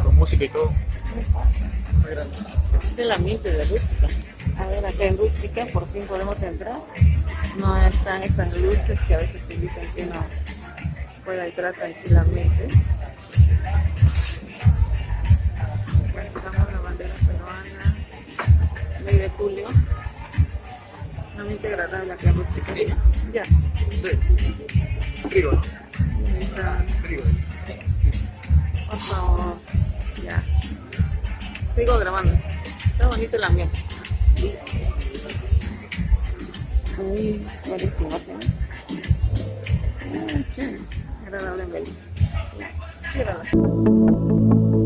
con música y todo. Muy grande. Este es el ambiente de rústica. A ver, acá en rústica por fin podemos entrar. No están estas luces que a veces te indican que no pueda entrar tranquilamente. Estamos en la bandera peruana, 9 de julio. Un ambiente agradable acá en rústica. Ya. Frío. Ahí está. Frío. Por favor. Ya. Sigo grabando. Está bonito el ambiente. Muy buenísimo, ¿sí? Chévere. Agradable en ver. Mírala.